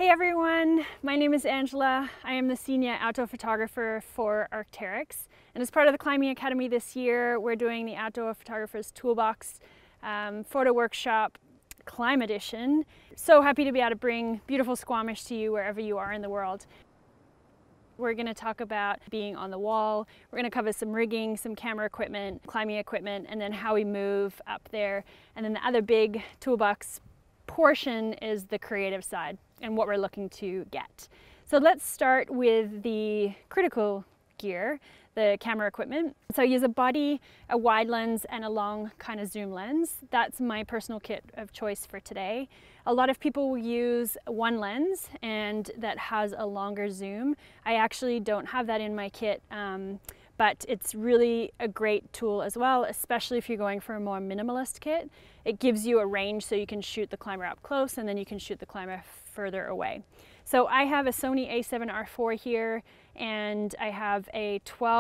Hey everyone, my name is Angela. I am the senior outdoor photographer for Arc'teryx, and as part of the Climbing Academy this year, we're doing the Outdoor Photographer's Toolbox photo workshop Climb Edition. So happy to be able to bring beautiful Squamish to you wherever you are in the world. We're going to talk about being on the wall. We're going to cover some rigging, some camera equipment, climbing equipment, and then how we move up there. And then the other big toolbox portion is the creative side and what we're looking to get. So let's start with the critical gear, the camera equipment. So I use a body, a wide lens, and a long kind of zoom lens. That's my personal kit of choice for today. A lot of people will use one lens and that has a longer zoom. I actually don't have that in my kit, but it's really a great tool as well, especially if you're going for a more minimalist kit. It gives you a range so you can shoot the climber up close and then you can shoot the climber further away. So I have a Sony a7R4 here, and I have a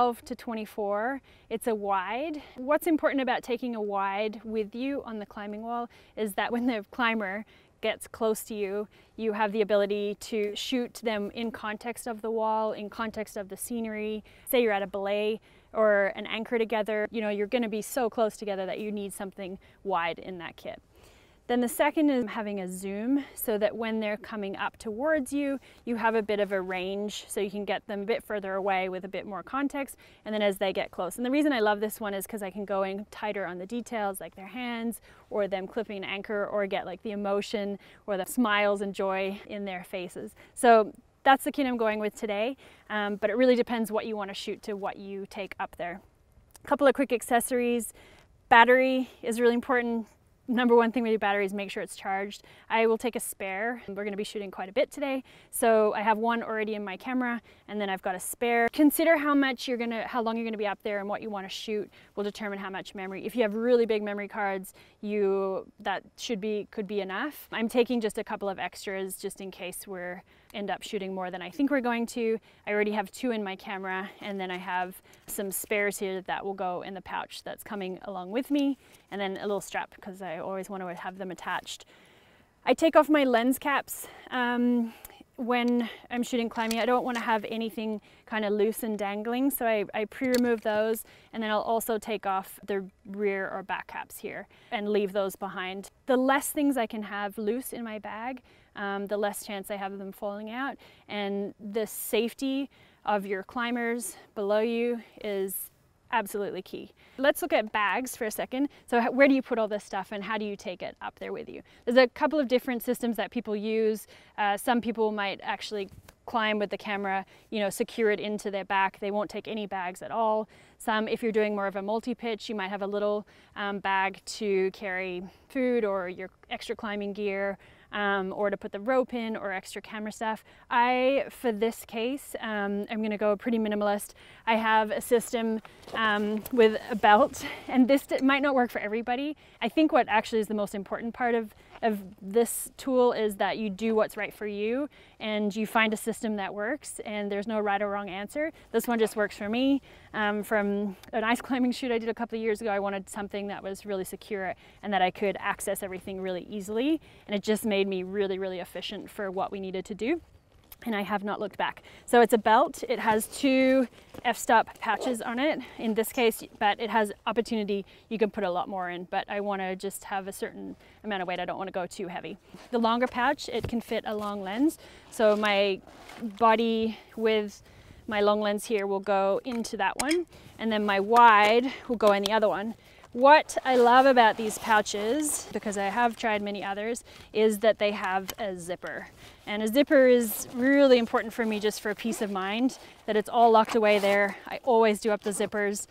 12-24. It's a wide. What's important about taking a wide with you on the climbing wall is that when the climber gets close to you, you have the ability to shoot them in context of the wall, in context of the scenery. Say you're at a belay or an anchor together, you know, you're going to be so close together that you need something wide in that kit. Then the second is having a zoom so that when they're coming up towards you, you have a bit of a range so you can get them a bit further away with a bit more context, and then as they get close. And the reason I love this one is because I can go in tighter on the details like their hands or them clipping an anchor, or get like the emotion or the smiles and joy in their faces. So that's the kit I'm going with today, but it really depends what you want to shoot to what you take up there. A couple of quick accessories. Battery is really important. Number one thing with your battery is make sure it's charged. I will take a spare. We're going to be shooting quite a bit today, so I have one already in my camera, and then I've got a spare. Consider how long you're going to be up there, and what you want to shoot will determine how much memory. If you have really big memory cards, that could be enough. I'm taking just a couple of extras just in case we're end up shooting more than I think we're going to. I already have two in my camera, and then I have some spares here that will go in the pouch that's coming along with me, and then a little strap because I always want to have them attached. I take off my lens caps when I'm shooting climbing. I don't want to have anything kind of loose and dangling, so I pre-remove those, and then I'll also take off the rear or back caps here and leave those behind. The less things I can have loose in my bag, the less chance I have them falling out, and the safety of your climbers below you is absolutely key. Let's look at bags for a second. So where do you put all this stuff, and how do you take it up there with you? There's a couple of different systems that people use. Some people might actually climb with the camera, you know, secure it into their back. They won't take any bags at all. Some, if you're doing more of a multi-pitch, you might have a little bag to carry food or your extra climbing gear, or to put the rope in, or extra camera stuff. For this case, I'm gonna go pretty minimalist. I have a system with a belt, and this might not work for everybody. I think what actually is the most important part of this tool is that you do what's right for you, and you find a system that works, and there's no right or wrong answer. This one just works for me. From an ice climbing shoot I did a couple of years ago, I wanted something that was really secure and that I could access everything really easily, and it just made me really, really efficient for what we needed to do, and I have not looked back. So it's a belt. It has two f-stop pouches on it in this case, but it has opportunity. You can put a lot more in, but I want to just have a certain amount of weight. I don't want to go too heavy. The longer pouch, it can fit a long lens. So my body with my long lens here will go into that one, and then my wide will go in the other one. What I love about these pouches, because I have tried many others, is that they have a zipper. And a zipper is really important for me just for peace of mind, that it's all locked away there. I always do up the zippers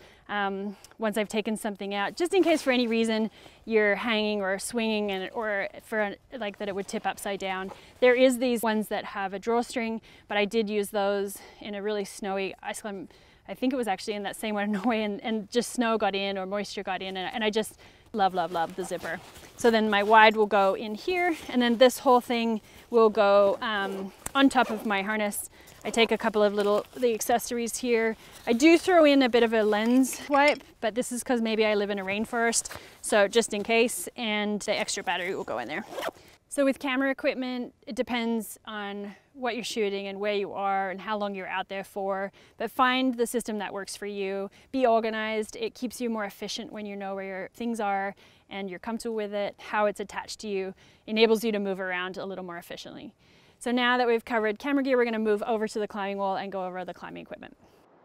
once I've taken something out, just in case for any reason you're hanging or swinging, or like that it would tip upside down. There is these ones that have a drawstring, but I did use those in a really snowy ice climb. I think it was actually in that same one in Norway, and just snow got in or moisture got in, and I just love, love, love the zipper. So then my wide will go in here, and then this whole thing will go on top of my harness. I take a couple of the accessories here. I do throw in a bit of a lens wipe, but this is because maybe I live in a rainforest, so just in case, and the extra battery will go in there. So with camera equipment, it depends on what you're shooting and where you are and how long you're out there for, but find the system that works for you. Be organized. It keeps you more efficient when you know where your things are and you're comfortable with it, how it's attached to you, enables you to move around a little more efficiently. So now that we've covered camera gear, we're going to move over to the climbing wall and go over the climbing equipment.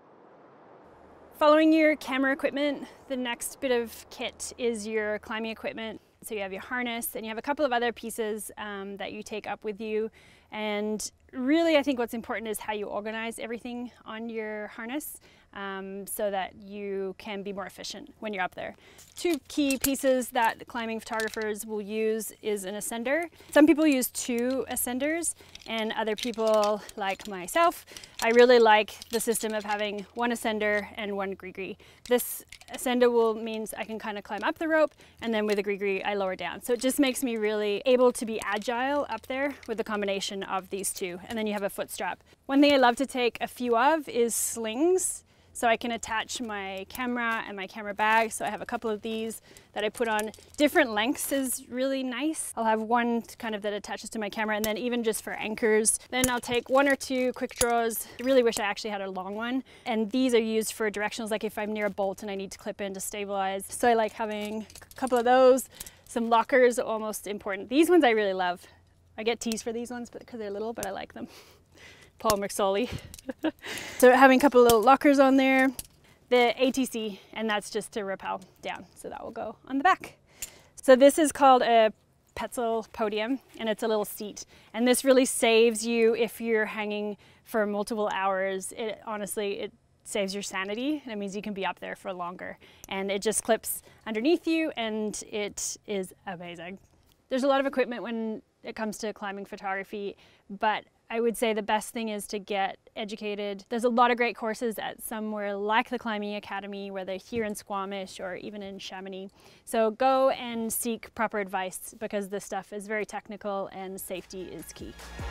Following your camera equipment, the next bit of kit is your climbing equipment. So you have your harness and you have a couple of other pieces that you take up with you. And really, I think what's important is how you organize everything on your harness so that you can be more efficient when you're up there. Two key pieces that climbing photographers will use is an ascender. Some people use 2 ascenders, and other people, like myself, I really like the system of having 1 ascender and 1 gree-gree. This ascender means I can kind of climb up the rope, and then with a gree-gree I lower down. So it just makes me really able to be agile up there with the combination of these 2. And then you have a foot strap. One thing I love to take a few of is slings. So I can attach my camera and my camera bag. So I have a couple of these that I put on. Different lengths is really nice. I'll have one kind of that attaches to my camera, and then even just for anchors. Then I'll take 1 or 2 quick draws. I really wish I actually had a long one. And these are used for directionals, like if I'm near a bolt and I need to clip in to stabilize. So I like having a couple of those. Some lockers, almost important. These ones I really love. I get teased for these ones because they're little, but I like them. Paul McSorley. So having a couple of little lockers on there, the ATC, and that's just to rappel down. So that will go on the back. So this is called a Petzl podium, and it's a little seat. And this really saves you if you're hanging for multiple hours. Honestly, it saves your sanity, and it means you can be up there for longer. And it just clips underneath you, and it is amazing. There's a lot of equipment when it comes to climbing photography, but I would say the best thing is to get educated. There's a lot of great courses at somewhere like the Climbing Academy, whether here in Squamish or even in Chamonix. So go and seek proper advice because this stuff is very technical and safety is key.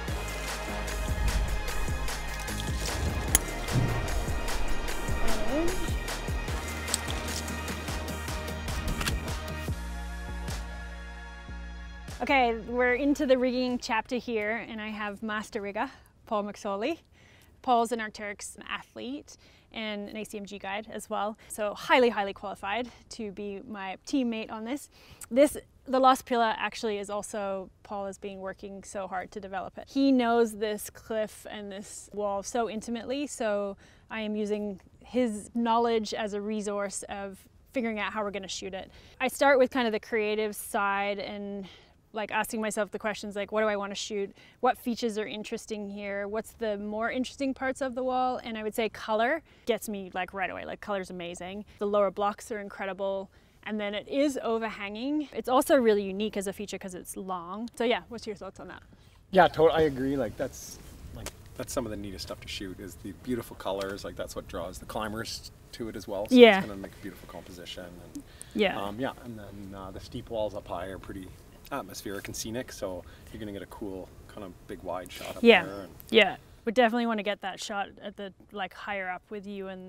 Okay, we're into the rigging chapter here, and I have Master Rigger, Paul McSorley. Paul's an Arc'teryx athlete and an ACMG guide as well. So highly, highly qualified to be my teammate on this. The Lost Pillar actually is also, Paul has been working so hard to develop it. He knows this cliff and this wall so intimately, so I am using his knowledge as a resource of figuring out how we're gonna shoot it. I start with kind of the creative side and like asking myself the questions like, what do I want to shoot? What features are interesting here? What's the more interesting parts of the wall? And I would say color gets me like right away. Like color's amazing. The lower blocks are incredible. And then it is overhanging. It's also really unique as a feature because it's long. So yeah, what's your thoughts on that? Yeah, totally. I agree. Like that's some of the neatest stuff to shoot is the beautiful colors. Like that's what draws the climbers to it as well. So yeah, it's gonna make a beautiful composition. And, yeah. Yeah, and then the steep walls up high are pretty atmospheric and scenic, so you're gonna get a cool kind of big wide shot up there. And yeah, we definitely want to get that shot at the like higher up with you in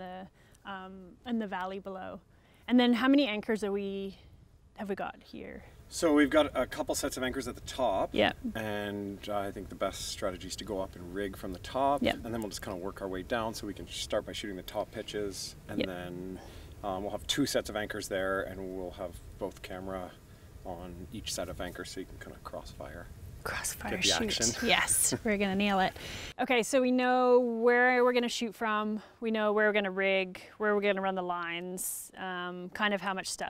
the valley below. And then how many anchors have we got here? So we've got a couple sets of anchors at the top. Yeah. And I think the best strategy is to go up and rig from the top. Yeah. And then we'll just kind of work our way down, so we can start by shooting the top pitches, and then we'll have 2 sets of anchors there, and we'll have both camera on each set of anchors, so you can kind of crossfire shoot. Action. Yes, we're gonna nail it. Okay, so we know where we're gonna shoot from, we know where we're gonna rig, where we're gonna run the lines, kind of how much stuff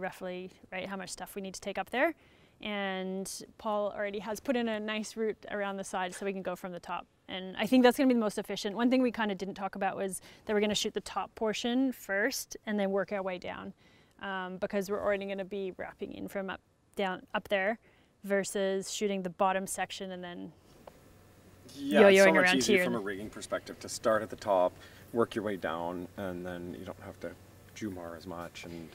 how much stuff we need to take up there. And Paul already has put in a nice route around the side so we can go from the top. And I think that's gonna be the most efficient. One thing we kind of didn't talk about was that we're gonna shoot the top portion first and then work our way down. Because we're already going to be wrapping in from up there versus shooting the bottom section and then yo-yoing around easier here. From a rigging perspective to start at the top, work your way down, and then you don't have to jumar as much, and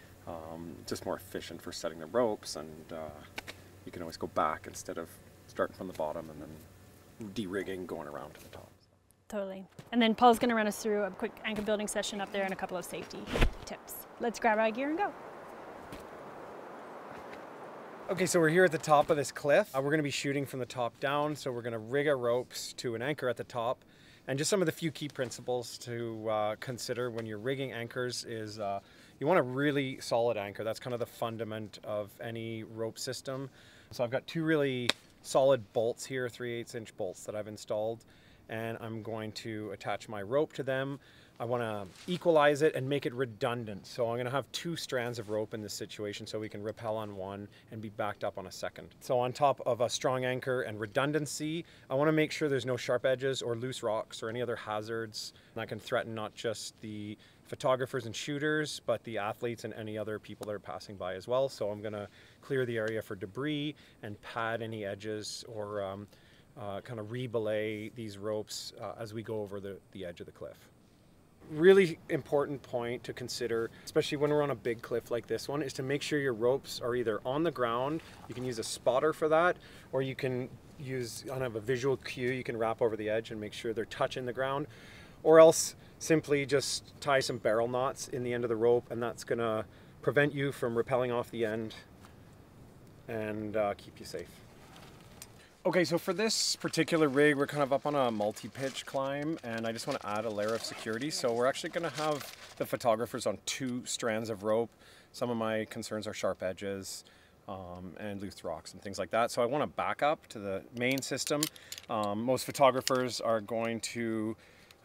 just more efficient for setting the ropes, and you can always go back instead of starting from the bottom and then de-rigging, going around to the top. Totally. And then Paul's going to run us through a quick anchor building session up there and a couple of safety tips. Let's grab our gear and go. Okay, so we're here at the top of this cliff. We're going to be shooting from the top down, so we're going to rig our ropes to an anchor at the top. And just some of the few key principles to consider when you're rigging anchors is you want a really solid anchor. That's kind of the fundament of any rope system. So I've got two really solid bolts here, 3/8" bolts that I've installed, and I'm going to attach my rope to them. I want to equalize it and make it redundant. So I'm going to have two strands of rope in this situation so we can rappel on one and be backed up on a second. So on top of a strong anchor and redundancy, I want to make sure there's no sharp edges or loose rocks or any other hazards that can threaten not just the photographers and shooters, but the athletes and any other people that are passing by as well. So I'm going to clear the area for debris and pad any edges or kind of re-belay these ropes as we go over the edge of the cliff. Really important point to consider, especially when we're on a big cliff like this one, is to make sure your ropes are either on the ground. You can use a spotter for that, or you can use kind of a visual cue. You can wrap over the edge and make sure they're touching the ground, or else simply just tie some barrel knots in the end of the rope, and that's going to prevent you from rappelling off the end and keep you safe. Okay, so for this particular rig, we're kind of up on a multi-pitch climb, and I just want to add a layer of security. So we're actually going to have the photographers on two strands of rope. Some of my concerns are sharp edges and loose rocks and things like that. So I want to back up to the main system. Most photographers are going to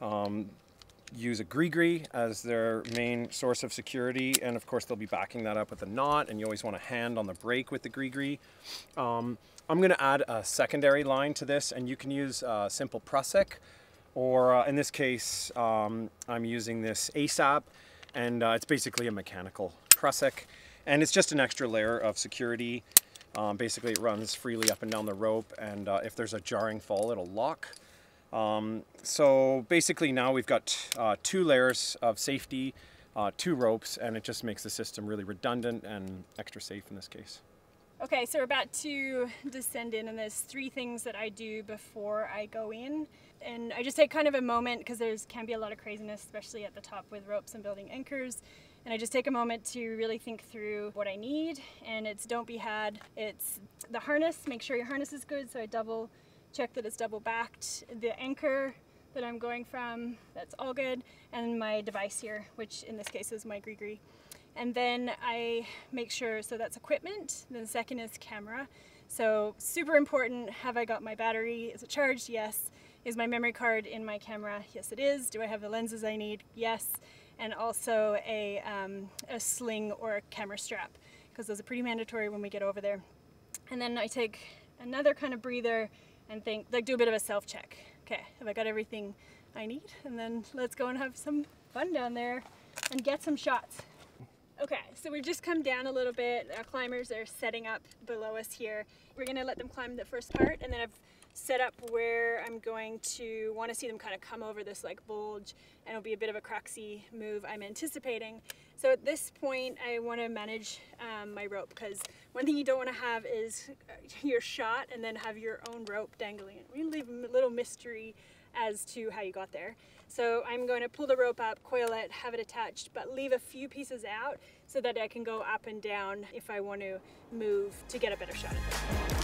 use a gree-gree as their main source of security, and of course they'll be backing that up with a knot, and you always want a hand on the brake with the gree-gree. I'm going to add a secondary line to this, and you can use simple prusik, or in this case I'm using this ASAP, and it's basically a mechanical prusik, and it's just an extra layer of security. Basically it runs freely up and down the rope, and if there's a jarring fall it'll lock. So basically now we've got two layers of safety, two ropes, and it just makes the system really redundant and extra safe in this case. Okay, so we're about to descend in, and there's three things that I do before I go in. And I just take kind of a moment, because can be a lot of craziness, especially at the top with ropes and building anchors. And I just take a moment to really think through what I need, and it's don't be had. It's the harness, make sure your harness is good, so I double check that it's double backed. The anchor that I'm going from, that's all good. And my device here, which in this case is my gree-gree. And then I make sure, so that's equipment. Then the second is camera. So super important, have I got my battery? Is it charged? Yes. Is my memory card in my camera? Yes, it is. Do I have the lenses I need? Yes. And also a sling or a camera strap, because those are pretty mandatory when we get over there. And then I take another kind of breather and think, like, do a bit of a self-check. Okay, have I got everything I need? And then let's go and have some fun down there and get some shots. Okay, so we've just come down a little bit. Our climbers are setting up below us here. We're gonna let them climb the first part, and then I've set up where I'm going to want to see them kind of come over this like bulge, and it'll be a bit of a cruxy move I'm anticipating. So at this point I want to manage my rope, because one thing you don't want to have is your shot and then have your own rope dangling. We leave a little mystery as to how you got there. So I'm going to pull the rope up, coil it, have it attached, but leave a few pieces out so that I can go up and down if I want to move to get a better shot at this.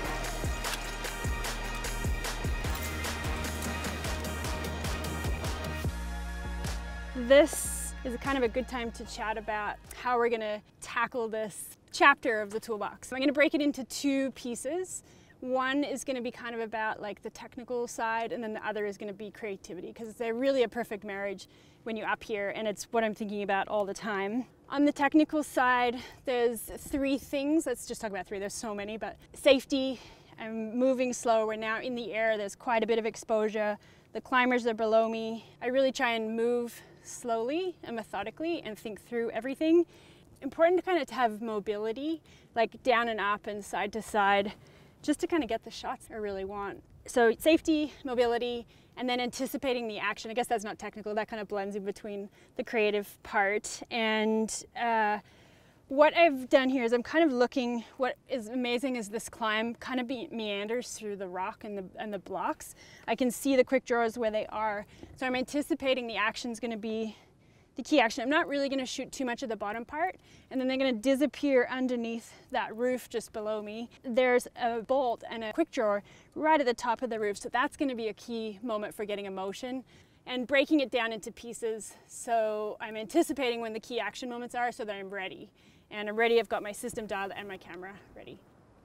This is kind of a good time to chat about how we're going to tackle this chapter of the toolbox. So I'm going to break it into two pieces. One is going to be kind of about like the technical side, and then the other is going to be creativity, because they're really a perfect marriage when you're up here, and it's what I'm thinking about all the time. On the technical side, there's three things. Let's just talk about three. There's so many, but safety. I'm moving slow. We're now in the air. There's quite a bit of exposure. The climbers are below me. I really try and move slowly and methodically and think through everything. Important to kind of have mobility, like down and up and side to side, just to kind of get the shots I really want. So safety, mobility, and then anticipating the action. I guess that's not technical, that kind of blends in between the creative part. And what I've done here is I'm kind of looking, what is amazing is this climb kind of meanders through the rock and the blocks. I can see the quick draws where they are. So I'm anticipating the action's going to be the key action. I'm not really going to shoot too much of the bottom part, and then they're going to disappear underneath that roof just below me. There's a bolt and a quick drawer right at the top of the roof, so that's going to be a key moment for getting emotion and breaking it down into pieces. So I'm anticipating when the key action moments are so that I'm ready. And I'm ready, I've got my system dialed and my camera ready.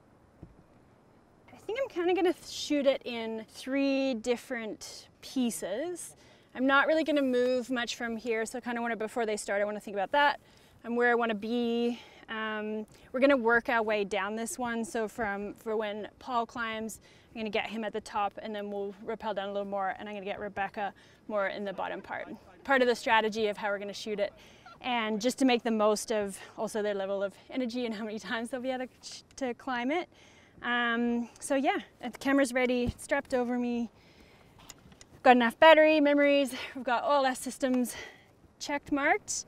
I think I'm kind of going to shoot it in 3 different pieces. I'm not really going to move much from here, so I kind of want to, before they start, I want to think about that and where I want to be. We're going to work our way down this one, so for when Paul climbs, I'm going to get him at the top, and then we'll rappel down a little more, and I'm going to get Rebecca more in the bottom part. Part of the strategy of how we're going to shoot it, and just to make the most of also their level of energy and how many times they'll be able to climb it. So yeah, the camera's ready, strapped over me. Got enough battery, memories, we've got all our systems checked marked.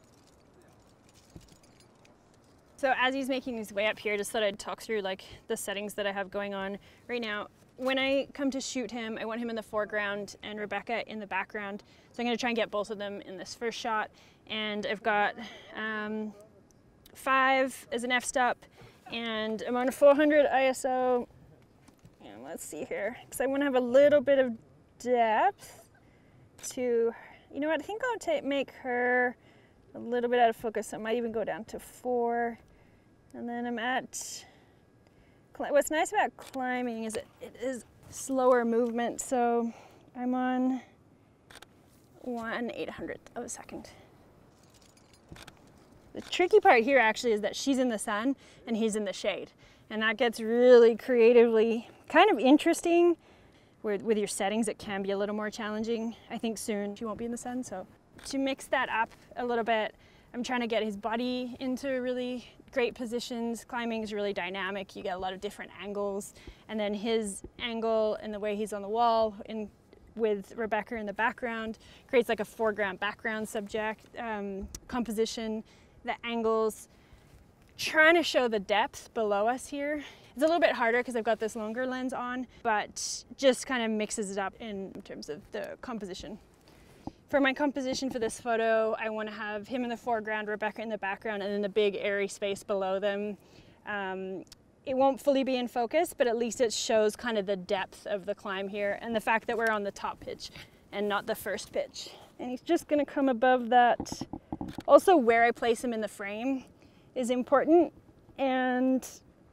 So as he's making his way up here, just thought I'd talk through like the settings that I have going on right now. When I come to shoot him, I want him in the foreground and Rebecca in the background. So I'm gonna try and get both of them in this first shot. And I've got 5 as an f-stop, and I'm on a 400 ISO. And let's see here, because I want to have a little bit of depth to, you know what, I think I'll make her a little bit out of focus. I might even go down to 4. And then I'm at, what's nice about climbing is it is slower movement. So I'm on 1/800th of a second. The tricky part here actually is that she's in the sun and he's in the shade. And that gets really creatively kind of interesting. With your settings, it can be a little more challenging. I think soon she won't be in the sun, so. To mix that up a little bit, I'm trying to get his body into really great positions. Climbing is really dynamic. You get a lot of different angles. And then his angle and the way he's on the wall with Rebecca in the background creates like a foreground background subject composition. The angles, trying to show the depth below us here. It's a little bit harder because I've got this longer lens on, but just kind of mixes it up in terms of the composition. For my composition for this photo, I want to have him in the foreground, Rebecca in the background, and then the big airy space below them. It won't fully be in focus, but at least it shows kind of the depth of the climb here and the fact that we're on the top pitch and not the first pitch. And he's just going to come above that. Also, where I place him in the frame is important, and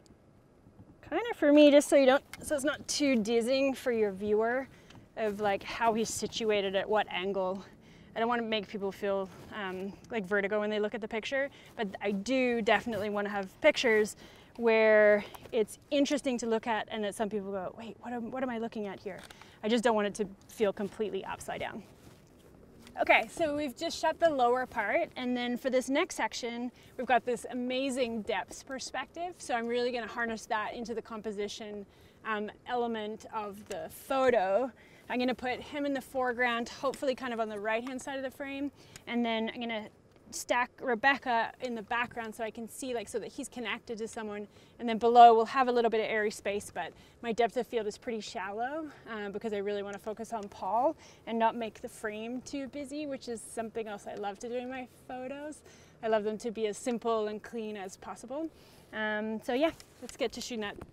kind of for me, just so it's not too dizzying for your viewer of like how he's situated at what angle. I don't want to make people feel like vertigo when they look at the picture, but I do definitely want to have pictures where it's interesting to look at and that some people go, wait, what am I looking at here? I just don't want it to feel completely upside down. Okay, so we've just shot the lower part, and then for this next section, we've got this amazing depth perspective. So I'm really going to harness that into the composition element of the photo. I'm going to put him in the foreground, hopefully kind of on the right-hand side of the frame, and then I'm going to stack Rebecca in the background so I can see, like, so that he's connected to someone, and then below we'll have a little bit of airy space, but my depth of field is pretty shallow because I really want to focus on Paul and not make the frame too busy, which is something else I love to do in my photos. I love them to be as simple and clean as possible. So yeah, let's get to shooting that.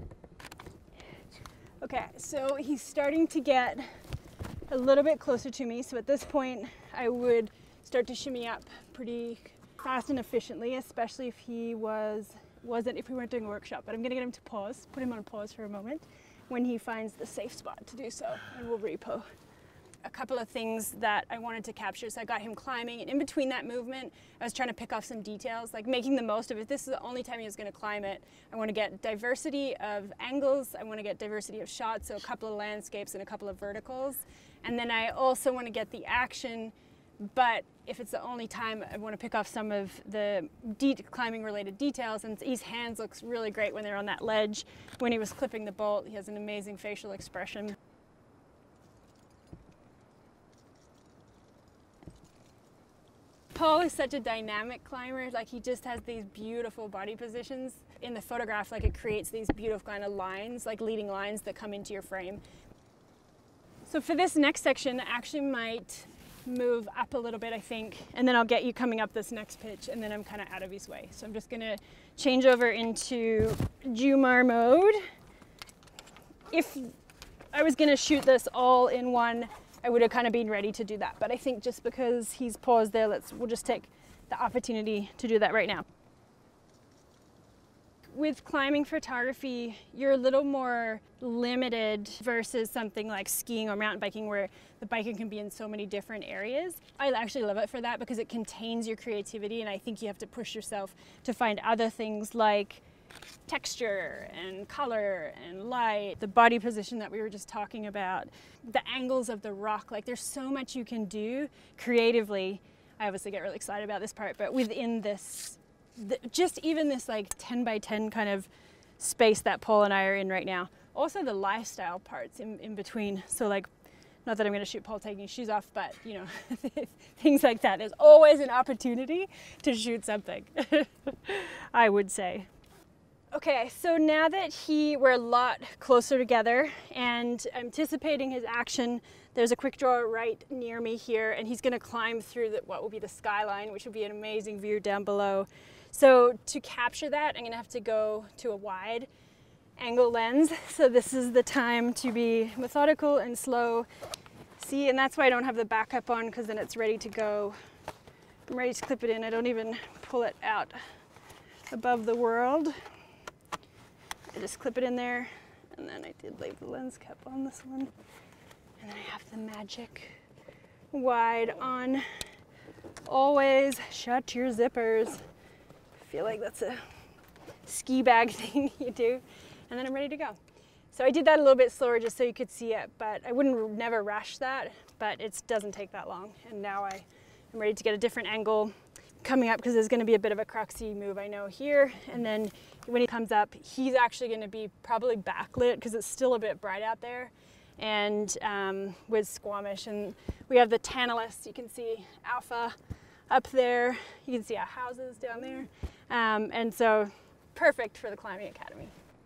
Okay, so he's starting to get a little bit closer to me, so at this point I would start to shimmy up pretty fast and efficiently, especially if he if we weren't doing a workshop. But I'm gonna get him to pause, put him on pause for a moment when he finds the safe spot to do so, and we'll repo. A couple of things that I wanted to capture. So I got him climbing, and in between that movement, I was trying to pick off some details, like making the most of it. This is the only time he was gonna climb it. I wanna get diversity of angles. I wanna get diversity of shots, so a couple of landscapes and a couple of verticals. And then I also wanna get the action, but if it's the only time, I want to pick off some of the climbing related details. And his hands looks really great when they're on that ledge. When he was clipping the bolt, he has an amazing facial expression. Paul is such a dynamic climber. Like, he just has these beautiful body positions. In the photograph, like, it creates these beautiful kind of lines, like leading lines that come into your frame. So for this next section, I actually might move up a little bit, I think, and then I'll get you coming up this next pitch, and then I'm kind of out of his way. So I'm just gonna change over into Jumar mode. If I was gonna shoot this all in one, I would have kind of been ready to do that. But I think just because he's paused there, we'll just take the opportunity to do that right now. With climbing photography, you're a little more limited versus something like skiing or mountain biking where the biking can be in so many different areas. I actually love it for that because it contains your creativity, and I think you have to push yourself to find other things like texture and color and light, the body position that we were just talking about, the angles of the rock. Like, there's so much you can do creatively. I obviously get really excited about this part, but within this just even this like 10 by 10 kind of space that Paul and I are in right now. Also the lifestyle parts in between. So like, not that I'm going to shoot Paul taking his shoes off, but you know, things like that. There's always an opportunity to shoot something, I would say. Okay, so now that we're a lot closer together and anticipating his action, there's a quick draw right near me here, and he's going to climb through what will be the skyline, which will be an amazing view down below. So to capture that, I'm going to have to go to a wide angle lens. So this is the time to be methodical and slow. See, and that's why I don't have the backup on, because then it's ready to go. I'm ready to clip it in. I don't even pull it out above the world. I just clip it in there, and then I did leave the lens cap on this one. And then I have the magic wide on. Always shut your zippers. I feel like that's a ski bag thing you do. And then I'm ready to go. So I did that a little bit slower just so you could see it, but I wouldn't never rush that, but it doesn't take that long. And now I'm ready to get a different angle coming up, because there's going to be a bit of a cruxy move I know here. And then when he comes up, he's actually going to be probably backlit because it's still a bit bright out there, and with Squamish. And we have the Tantalus, you can see Alpha up there, you can see our houses down there, and so perfect for the Climbing Academy.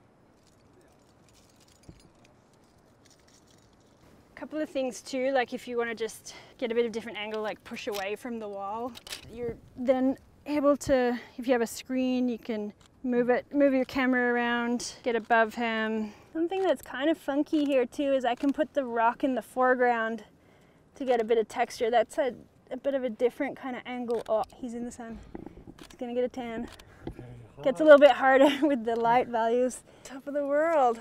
A couple of things too, like if you want to just get a bit of different angle, like push away from the wall, you're then able to, if you have a screen, you can move your camera around, get above him. Something that's kind of funky here too is I can put the rock in the foreground to get a bit of texture. That's a bit of a different kind of angle. Oh, he's in the sun. He's gonna get a tan. Gets a little bit harder with the light values. Top of the world.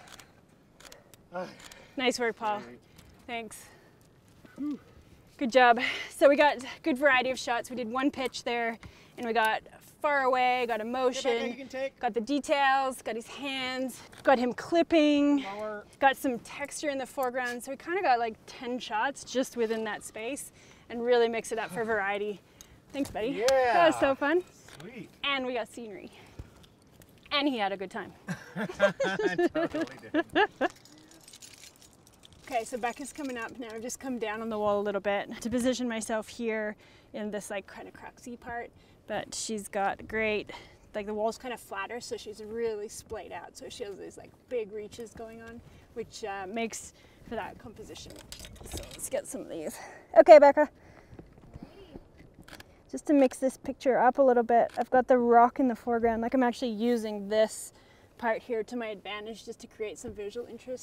Nice work, Paul. Thanks. Good job. So we got good variety of shots. We did one pitch there, and we got far away, got emotion, got the details, got his hands, got him clipping, got some texture in the foreground. So we kind of got like 10 shots just within that space and really mix it up for variety. Thanks, buddy. Yeah. That was so fun. Sweet. And we got scenery. And he had a good time. Totally did. Okay, so Becca's coming up now. I've just come down on the wall a little bit to position myself here in this like kind of cruxy part, but she's got great, like the wall's kind of flatter, so she's really splayed out. So she has these like big reaches going on, which makes for that composition. So let's get some of these. Okay, Becca. Just to mix this picture up a little bit, I've got the rock in the foreground. Like I'm actually using this part here to my advantage just to create some visual interest.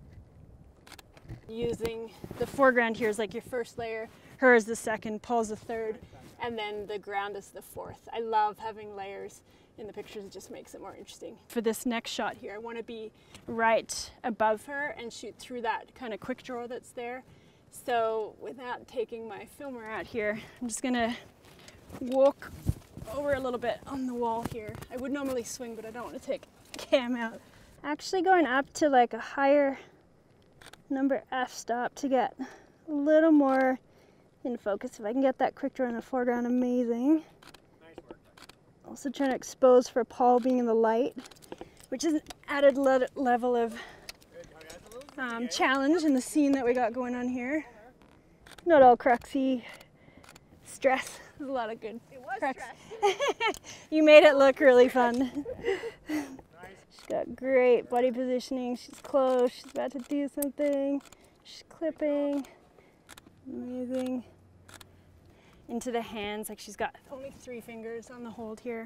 Using the foreground here is like your first layer, her is the second, Paul's the third, and then the ground is the fourth. I love having layers in the pictures, it just makes it more interesting. For this next shot here, I want to be right above her and shoot through that kind of quick draw that's there. So without taking my filmer out here, I'm just going to walk over a little bit on the wall here. I would normally swing, but I don't want to take cam out. Actually going up to like a higher number f-stop to get a little more in focus. If I can get that quick draw in the foreground, amazing. Nice work. Also trying to expose for Paul being in the light, which is an added level of challenge in the scene that we got going on here. Not all cruxy stress. There's a lot of good crux. You made it look really fun. She's got great body positioning. She's close. She's about to do something. She's clipping. Amazing. into the hands. Like she's got only 3 fingers on the hold here.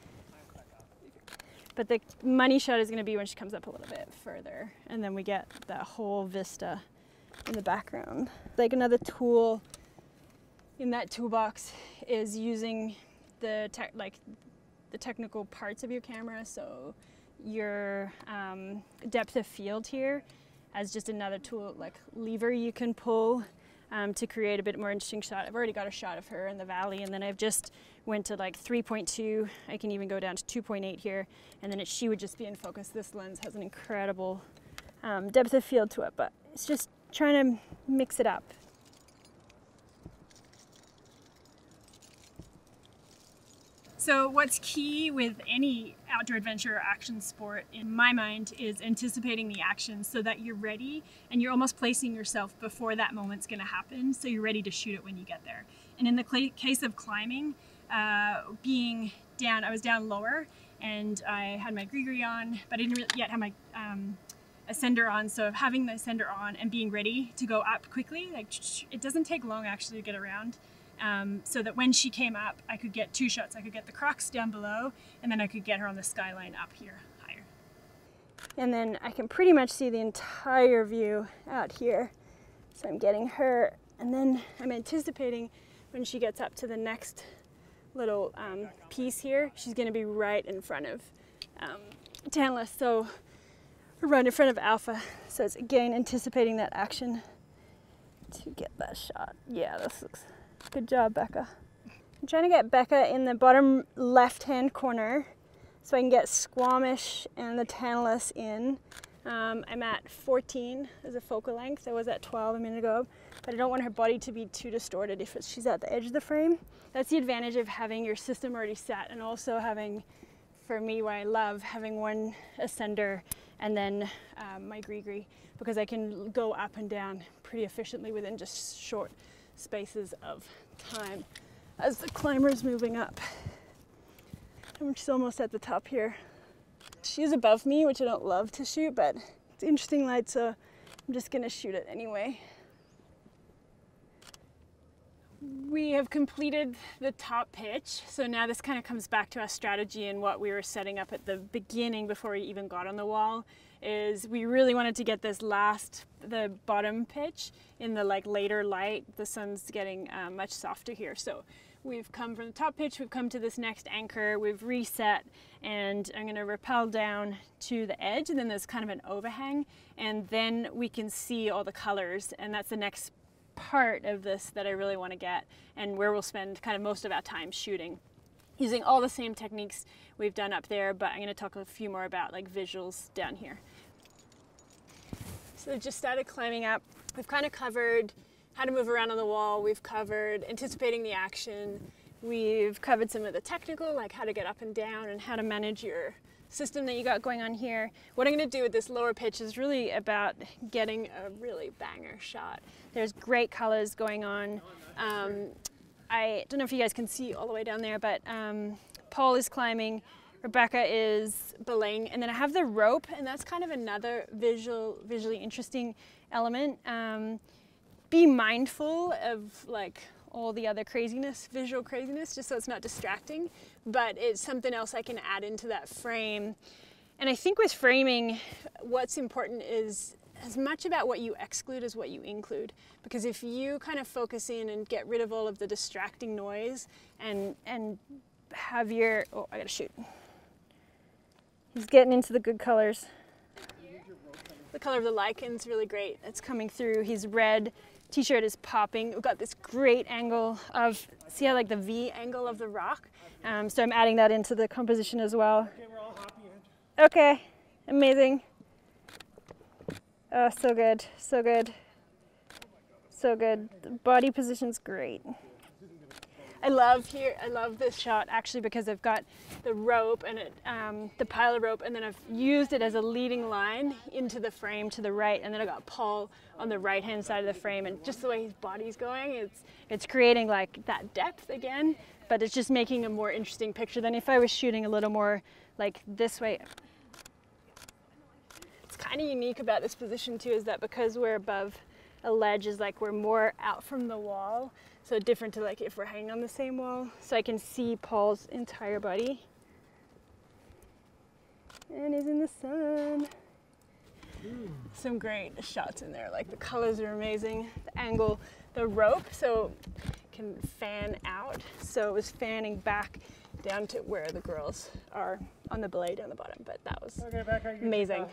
But the money shot is going to be when she comes up a little bit further, and then we get that whole vista in the background. Like another tool in that toolbox is using the technical parts of your camera, so your depth of field here as just another tool, like lever you can pull to create a bit more interesting shot. I've already got a shot of her in the valley, and then I've just went to like 3.2. I can even go down to 2.8 here, and then she would just be in focus. This lens has an incredible depth of field to it, but it's just trying to mix it up. So what's key with any outdoor adventure or action sport, in my mind, is anticipating the action so that you're ready and you're almost placing yourself before that moment's going to happen, so you're ready to shoot it when you get there. And in the case of climbing, being down, I was down lower and I had my gree on, but I didn't really yet have my ascender on. So having the ascender on and being ready to go up quickly, like it doesn't take long actually to get around. So that when she came up, I could get 2 shots. I could get the crocs down below, and then I could get her on the skyline up here higher. And then I can pretty much see the entire view out here. So I'm getting her, and then I'm anticipating when she gets up to the next little piece here, she's going to be right in front of Tantalus, so right in front of Alpha. So it's again anticipating that action to get that shot. Yeah, this looks... Good job, Becca. I'm trying to get Becca in the bottom left-hand corner so I can get Squamish and the Tantalus in. I'm at 14 as a focal length. I was at 12 a minute ago, but I don't want her body to be too distorted if she's at the edge of the frame. That's the advantage of having your system already set, and also having, for me, what I love, having one ascender and then my gree, because I can go up and down pretty efficiently within just short spaces of time as the climber's moving up. And she's almost at the top here. She's above me, which I don't love to shoot, but it's interesting light, so I'm just gonna shoot it anyway. We have completed the top pitch, so now this kind of comes back to our strategy and what we were setting up at the beginning before we even got on the wall. Is we really wanted to get this the bottom pitch in the later light. The sun's getting much softer here, so we've come from the top pitch, we've come to this next anchor, we've reset, and I'm going to rappel down to the edge, and then there's kind of an overhang, and then we can see all the colors, and that's the next part of this that I really want to get, and where we'll spend kind of most of our time shooting, using all the same techniques we've done up there, but I'm going to talk a few more about visuals down here. So just started climbing up. We've kind of covered how to move around on the wall. We've covered anticipating the action. We've covered some of the technical, like how to get up and down and how to manage your system that you got going on here. What I'm going to do with this lower pitch is really about getting a really banger shot. There's great colors going on. I don't know if you guys can see all the way down there, but Paul is climbing, Rebecca is belaying, and then I have the rope, and that's kind of another visually interesting element. Be mindful of all the other craziness, visual craziness, just so it's not distracting, but it's something else I can add into that frame. And I think with framing, what's important is as much about what you exclude as what you include, because if you kind of focus in and get rid of all of the distracting noise and have your, oh, I gotta shoot. He's getting into the good colors. The color of the lichen's really great. It's coming through. He's red. T-shirt is popping. We've got this great angle of, see how the V angle of the rock? So I'm adding that into the composition as well. Okay, we're all happy. Okay, amazing. Oh, so good, so good. So good. The body position's great. I love this shot actually because I've got the rope and the pile of rope, and then I've used it as a leading line into the frame to the right, and then I got Paul on the right hand side of the frame, and just the way his body's going, it's creating that depth again, but it's just making a more interesting picture than if I was shooting a little more this way. It's kind of unique about this position too, is that because we're above a ledge is like we're more out from the wall. So different to like if we're hanging on the same wall. So I can see Paul's entire body. And he's in the sun. Some great shots in there, like the colors are amazing, the angle, the rope, so can fan out. So it was fanning back down to where the girls are on the belay down the bottom, but that was amazing.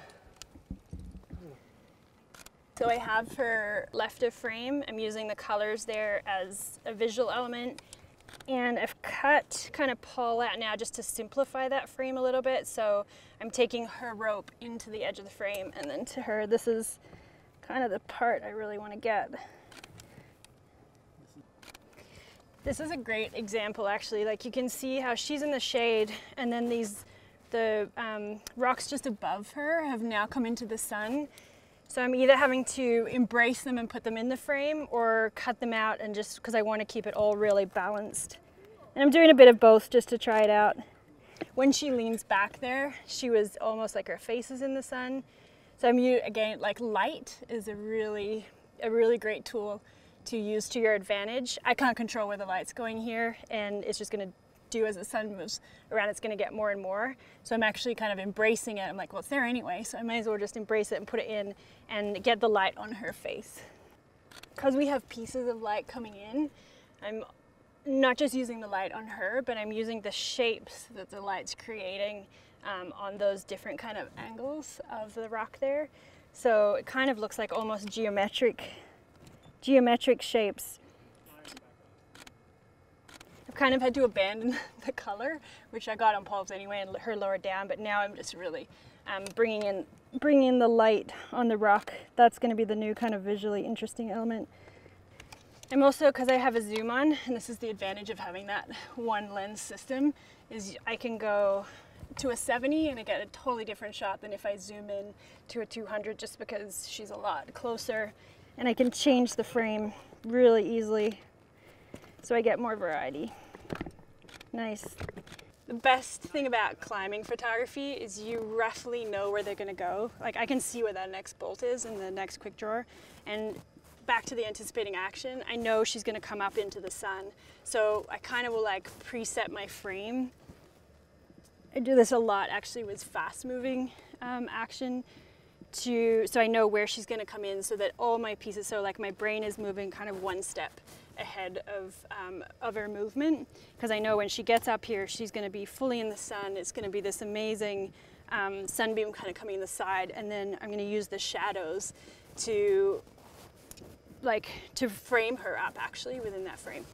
So I have her left of frame. I'm using the colors there as a visual element. And I've cut kind of Paul out now just to simplify that frame a little bit. So I'm taking her rope into the edge of the frame and then to her. This is kind of the part I really want to get. This is a great example actually. Like you can see how she's in the shade and then the rocks just above her have now come into the sun. So I'm either having to embrace them and put them in the frame or cut them out and just because I want to keep it all really balanced. And I'm doing a bit of both just to try it out. When she leans back there, she was almost like her face is in the sun. So again, like light is a really great tool to use to your advantage. I can't control where the light's going here and it's just going to do as the sun moves around, it's going to get more and more. So I'm actually kind of embracing it. I'm like, well, it's there anyway, so I might as well just embrace it and put it in and get the light on her face. Because we have pieces of light coming in, I'm not just using the light on her, but I'm using the shapes that the light's creating on those different kind of angles of the rock there. So it kind of looks like almost geometric shapes. I've kind of had to abandon the color, which I got on Paul's anyway, and her lower down, but now I'm just really bringing in the light on the rock. That's going to be the new kind of visually interesting element. I'm also, because I have a zoom on, and this is the advantage of having that one lens system, is I can go to a 70 and I get a totally different shot than if I zoom in to a 200 just because she's a lot closer, and I can change the frame really easily so I get more variety. Nice. The best thing about climbing photography is you roughly know where they're gonna go. Like I can see where that next bolt is in the next quick drawer, and back to the anticipating action, I know she's gonna come up into the sun. So I kind of will like preset my frame. I do this a lot actually with fast moving action so I know where she's gonna come in so that all my pieces, so like my brain is moving kind of one step ahead of her movement, because I know when she gets up here she's going to be fully in the sun. It's going to be this amazing sunbeam kind of coming in the side, and then I'm going to use the shadows to frame her up actually within that frame.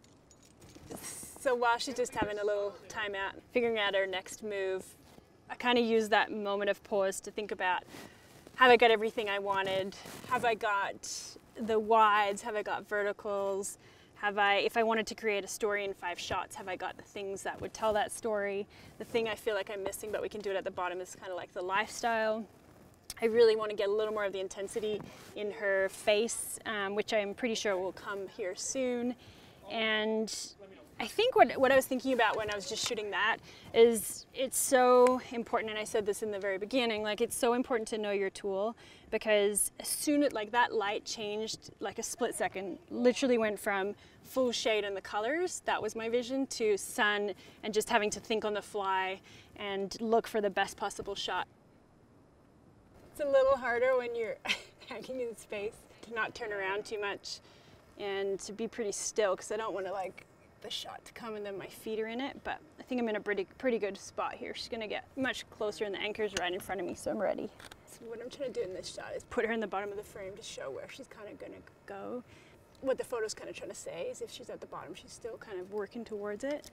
So while she's just having a little time out figuring out her next move, I kind of use that moment of pause to think about, have I got everything I wanted? Have I got the wides? Have I got verticals? If I wanted to create a story in 5 shots, have I got the things that would tell that story? The thing I feel like I'm missing, but we can do it at the bottom, is kind of like the lifestyle. I really want to get a little more of the intensity in her face, which I'm pretty sure will come here soon. And I think what I was thinking about when I was just shooting that is it's so important, and I said this in the very beginning, like it's so important to know your tool, because as soon as like that light changed like a split second, literally went from full shade and the colors, that was my vision, to sun and just having to think on the fly and look for the best possible shot. It's a little harder when you're hanging in space to not turn around too much and to be pretty still, because I don't want to like the shot to come and then my feet are in it, but I think I'm in a pretty good spot here. She's gonna get much closer and the anchor's right in front of me, so I'm ready. So what I'm trying to do in this shot is put her in the bottom of the frame to show where she's kind of gonna go. What the photo's kind of trying to say is if she's at the bottom, she's still kind of working towards it.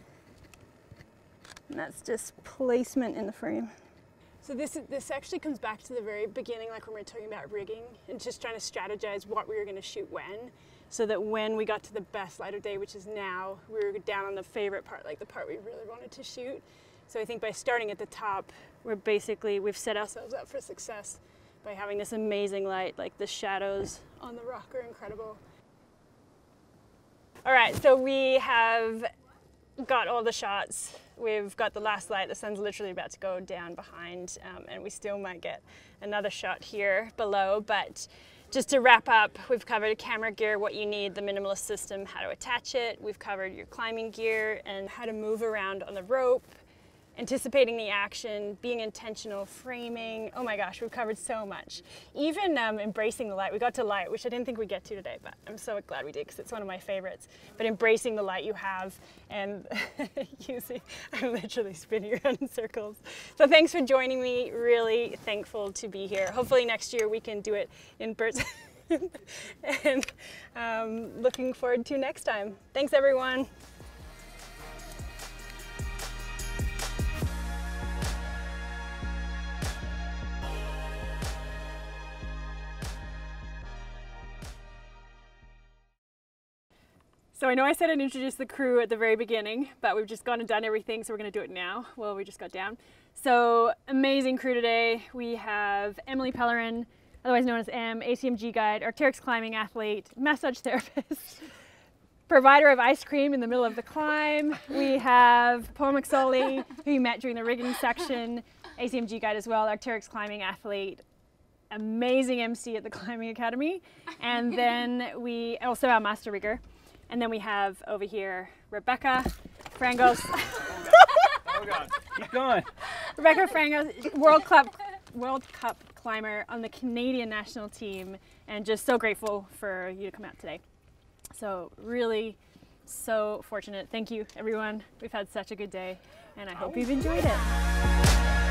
And that's just placement in the frame. So this actually comes back to the very beginning, like when we were talking about rigging and just trying to strategize what we were going to shoot when, so that when we got to the best light of day, which is now, we were down on the favorite part, like the part we really wanted to shoot. So I think by starting at the top, we've set ourselves up for success by having this amazing light. Like the shadows on the rock are incredible. All right, so we have got all the shots. We've got the last light. The sun's literally about to go down behind, and we still might get another shot here below. But just to wrap up, we've covered camera gear, what you need, the minimalist system, how to attach it. We've covered your climbing gear and how to move around on the rope, anticipating the action, being intentional, framing. Oh my gosh, we've covered so much. Even embracing the light. We got to light, which I didn't think we'd get to today, but I'm so glad we did because it's one of my favorites. But embracing the light you have and using, I'm literally spinning around in circles. So thanks for joining me. Really thankful to be here. Hopefully next year we can do it in person. And looking forward to next time. Thanks everyone. So I know I said I'd introduce the crew at the very beginning, but we've just gone and done everything, so we're going to do it now. Well, we just got down. So amazing crew today. We have Emily Pellerin, otherwise known as Em, ACMG guide, Arc'teryx climbing athlete, massage therapist, provider of ice cream in the middle of the climb. We have Paul McSorley, who you met during the rigging section, ACMG guide as well, Arc'teryx climbing athlete, amazing MC at the Climbing Academy, and then we also our master rigger. And then we have over here Rebecca Frangos. Oh God, keep going. Rebecca Frangos, World Cup climber on the Canadian national team, and just so grateful for you to come out today. So really so fortunate. Thank you everyone. We've had such a good day and I hope you've enjoyed it.